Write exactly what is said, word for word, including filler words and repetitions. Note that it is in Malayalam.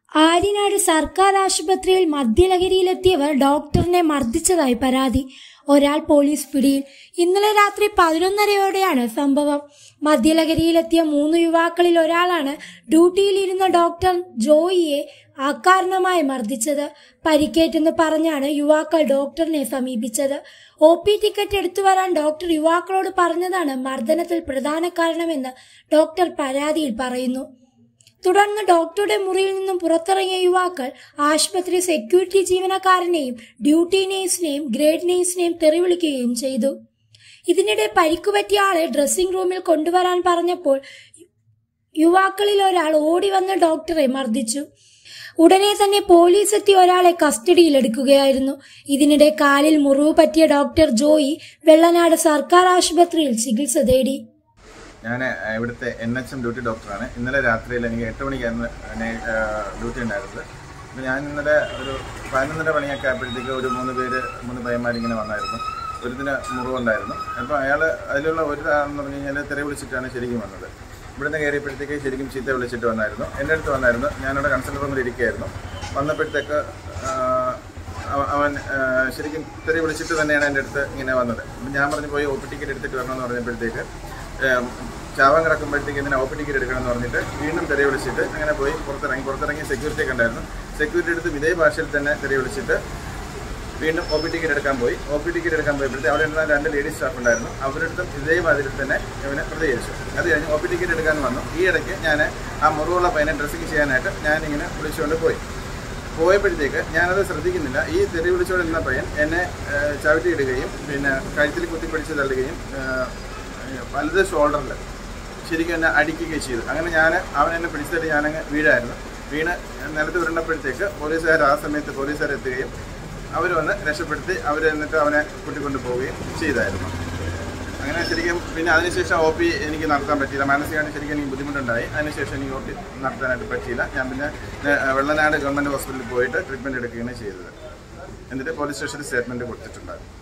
ആര്യനാട് സർക്കാർ ആശുപത്രിയിൽ മദ്യലഹരിയിലെത്തിയവർ ഡോക്ടറിനെ മർദ്ദിച്ചതായി പരാതി. ഒരാൾ പോലീസ് പിടിയിൽ. ഇന്നലെ രാത്രി പതിനൊന്നരയോടെയാണ് സംഭവം. മദ്യലഹരിയിലെത്തിയ മൂന്ന് യുവാക്കളിൽ ഒരാളാണ് ഡ്യൂട്ടിയിലിരുന്ന ഡോക്ടർ ജോയിയെ അകാരണമായി മർദ്ദിച്ചത്. പരിക്കേറ്റെന്ന് പറഞ്ഞാണ് യുവാക്കൾ ഡോക്ടറിനെ സമീപിച്ചത്. ഒ പി ടിക്കറ്റ് എടുത്തു വരാൻ ഡോക്ടർ യുവാക്കളോട് പറഞ്ഞതാണ് മർദ്ദനത്തിൽ പ്രധാന കാരണമെന്ന് ഡോക്ടർ പരാതിയിൽ പറയുന്നു. തുടർന്ന് ഡോക്ടറുടെ മുറിയിൽ നിന്നും പുറത്തിറങ്ങിയ യുവാക്കൾ ആശുപത്രി സെക്യൂരിറ്റി ജീവനക്കാരനെയും ഡ്യൂട്ടി നേഴ്സിനെയും ഗ്രേഡ് നേഴ്സിനെയും തെറിവിളിക്കുകയും ചെയ്തു. ഇതിനിടെ പരിക്കുപറ്റിയ ആളെ ഡ്രസ്സിംഗ് റൂമിൽ കൊണ്ടുവരാൻ പറഞ്ഞപ്പോൾ യുവാക്കളിൽ ഒരാൾ ഓടി വന്ന് ഡോക്ടറെ മർദ്ദിച്ചു. ഉടനെ തന്നെ പോലീസ് എത്തി ഒരാളെ കസ്റ്റഡിയിലെടുക്കുകയായിരുന്നു. ഇതിനിടെ കാലിൽ മുറിവ് പറ്റിയ ഡോക്ടർ ജോയി വെള്ളനാട് സർക്കാർ ആശുപത്രിയിൽ ചികിത്സ തേടി. ഞാൻ ഇവിടുത്തെ എൻ എച്ച് എം ഡ്യൂട്ടി ഡോക്ടറാണ്. ഇന്നലെ രാത്രിയിൽ എനിക്ക് എട്ട് മണിക്കായിരുന്നു ഡ്യൂട്ടി ഉണ്ടായിരുന്നത്. അപ്പോൾ ഞാൻ ഇന്നലെ ഒരു പതിനൊന്നര മണിയൊക്കെ ആയപ്പോഴത്തേക്ക് ഒരു മൂന്ന് പേര് മൂന്ന് പയ്യന്മാരിങ്ങനെ വന്നായിരുന്നു. ഒരുത്തിന് മുറിവുണ്ടായിരുന്നു. അപ്പോൾ അയാൾ അതിലുള്ള ഒരു എന്ന് പറഞ്ഞു കഴിഞ്ഞാൽ തെറി വിളിച്ചിട്ടാണ് ശരിക്കും വന്നത്. ഇവിടുന്ന് കയറിയപ്പോഴത്തേക്ക് ശരിക്കും ചീത്ത വിളിച്ചിട്ട് വന്നായിരുന്നു. എൻ്റെ അടുത്ത് വന്നായിരുന്നു. ഞാനവിടെ കൺസൾട്ട് റൂമിൽ ഇരിക്കുകയായിരുന്നു. വന്നപ്പോഴത്തേക്ക് അവൻ ശരിക്കും തെറി വിളിച്ചിട്ട് തന്നെയാണ് എൻ്റെ അടുത്ത് ഇങ്ങനെ വന്നത്. അപ്പം ഞാൻ പറഞ്ഞു പോയി ഒ പി ടിക്കറ്റ് എടുത്തിട്ട് വരണമെന്ന് പറഞ്ഞപ്പോഴത്തേക്ക് ചാവാൻ കിടക്കുമ്പോഴത്തേക്ക് ഇതിനെ ഒ പി ടിക്കറ്റ് എടുക്കണമെന്ന് പറഞ്ഞിട്ട് വീണ്ടും തെറി വിളിച്ചിട്ട് അങ്ങനെ പോയി പുറത്തിറങ്ങി പുറത്തിറങ്ങി സെക്യൂരിറ്റി ഒക്കെ ഉണ്ടായിരുന്നു. സെക്യൂരിറ്റി എടുത്ത് ഇതേ ഭാഷയിൽ തന്നെ തെറി വിളിച്ചിട്ട് വീണ്ടും ഒ പി ടിക്കറ്റ് എടുക്കാൻ പോയി. ഒ പി ടിക്കറ്റ് എടുക്കാൻ പോയപ്പോഴത്തേക്ക് അവിടെ ഇരുന്ന രണ്ട് ലേഡീസ് സ്റ്റാഫ് ഉണ്ടായിരുന്നു. അവരുടെ ഇതേ മാതിരി തന്നെ ഇവനെ പ്രതികരിച്ചു. അത് കഴിഞ്ഞ് ഒ പി ടിക്കറ്റ് എടുക്കാൻ വന്നു. ഈ ഇടയ്ക്ക് ഞാൻ ആ മുറിവുള്ള പയ്യനെ ഡ്രസ്സിങ് ചെയ്യാനായിട്ട് ഞാനിങ്ങനെ വിളിച്ചുകൊണ്ട് പോയി. പോയപ്പോഴത്തേക്ക് ഞാനത് ശ്രദ്ധിക്കുന്നില്ല. ഈ തെറി വിളിച്ചുകൊണ്ടിരുന്ന പയ്യൻ എന്നെ ചവിട്ടിയിടുകയും പിന്നെ കഴുത്തിൽ കുത്തിപ്പിടിച്ച് തള്ളുകയും വലത് ഷോൾഡറിൽ ശരിക്കും എന്നെ അടിക്കുകയും ചെയ്തു. അങ്ങനെ ഞാൻ അവൻ എന്നെ പിടിച്ചിട്ട് ഞാനങ്ങ് വീഴായിരുന്നു. വീണ് നിലത്ത് വീണപ്പോഴത്തേക്ക് പോലീസുകാർ ആ സമയത്ത് പോലീസുകാർ എത്തുകയും അവർ വന്ന് രക്ഷപ്പെടുത്തി അവർ എന്നിട്ട് അവനെ കൂട്ടിക്കൊണ്ട് പോവുകയും ചെയ്തായിരുന്നു. അങ്ങനെ ശരിക്കും പിന്നെ അതിനുശേഷം ഒ പി എനിക്ക് നടത്താൻ പറ്റിയില്ല. മാനസികമായിട്ട് ശരിക്കും എനിക്ക് ബുദ്ധിമുട്ടുണ്ടായി. അതിനുശേഷം എനിക്ക് ഒ പി നടത്താനായിട്ട് പറ്റിയില്ല. ഞാൻ പിന്നെ വെള്ളനാട് ഗവൺമെൻറ് ഹോസ്പിറ്റലിൽ പോയിട്ട് ട്രീറ്റ്മെൻറ്റ് എടുക്കുകയാണ് ചെയ്തത്. എന്നിട്ട് പോലീസ് സ്റ്റേഷനിൽ സ്റ്റേറ്റ്മെൻറ്റ് കൊടുത്തിട്ടുണ്ടായിരുന്നു.